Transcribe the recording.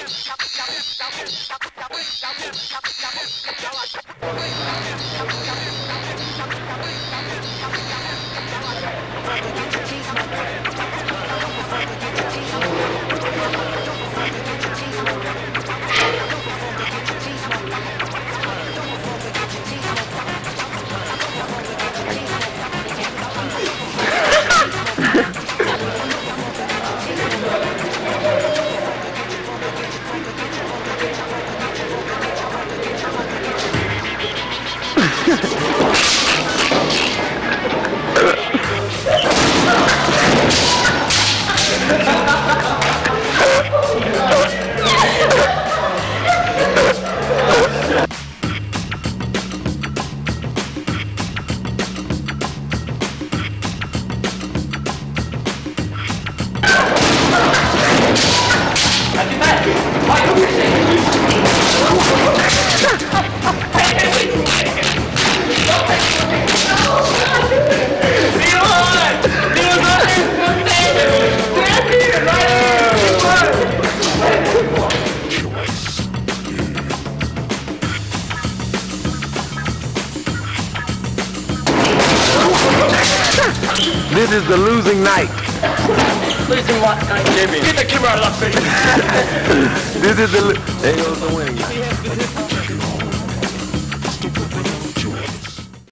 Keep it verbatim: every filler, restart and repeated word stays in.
This is the losing night. Losing what night? Jimmy. Get the camera out of that face. This is the. There goes the winning night.